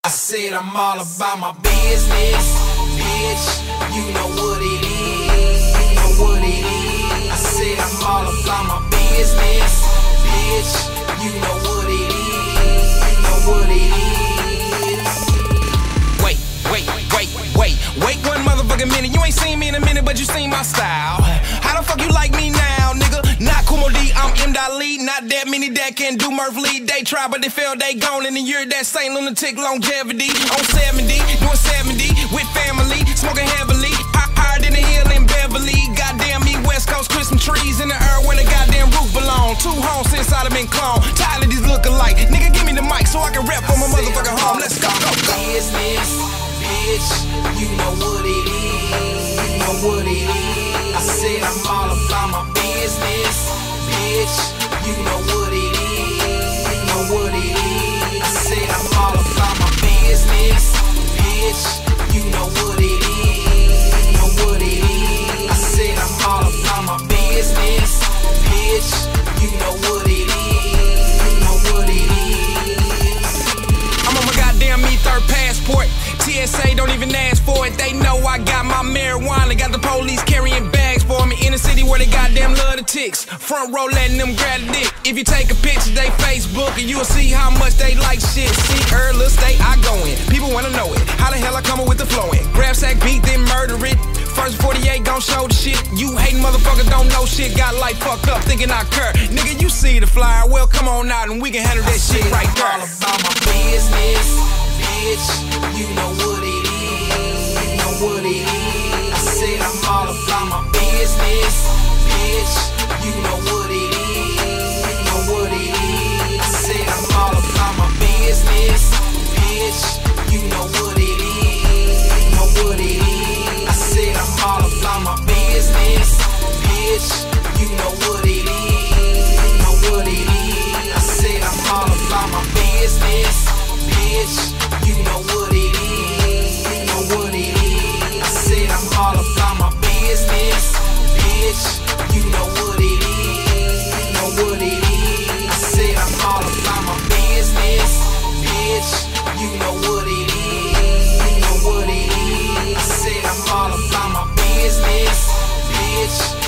said I'm all about my business, bitch. You know what it is, you know what it is. I said I'm all about my business, bitch. You know what it is, you know what it is. Wait one motherfucking minute. You ain't seen me in a minute, but you seen my style. How the fuck you like me now, nigga? Not Kumo D, I'm M.Lee. Not that many that can do Murph Lee. They try, but they fail, they gone in the year. That Saint Lunatic longevity. On 70, doing 70 with family, smoking heavily. Higher than the hill in Beverly. Goddamn me, West Coast Christmas trees in the air where the goddamn roof belong. 2 homes since I'd have been cloned. Tired of these looking like. Nigga, give me the mic so I can rap on my motherfucking home. Let's go. Business, bitch. You know what it is, you know what it is. I said I'm all about my business, bitch. You know what it is, you know what it is. I said I'm all about my business, bitch. You know what it is, you know what it is. I said I'm all about my business, bitch. You know what it is, you know what it is. I'm on my goddamn third passport. TSA don't even ask for it. They know I got my marijuana. Got the police carrying bags for me. In a city where they goddamn love the ticks. Front row letting them grab the dick. If you take a picture, they Facebook, and you'll see how much they like shit. See, early state I go in. People wanna know it. How the hell I come up with the flow in? Grab sack beat, then murder it. First 48 gon' show the shit. You hating motherfuckers don't know shit. Got life fucked up thinking I cur. Nigga, you see the flyer. Well, come on out and we can handle that shit right there. All about my business, bitch. You know what it is, you know what it is. I said I'm all about my business, bitch. You know what it is, you know what it is. I said I'm all about my business, bitch. You know what it is, you know what it is. I said I'm all about my business, bitch. You know what it is, you know what it is. I said I'm all about my business, bitch. You know what it is, you know what it is. I said I'm all about my business, bitch. You know what it is, you know what it is. I said I'm all about my business, bitch. You know what it is, you know what it is. I said I'm all about my business, bitch.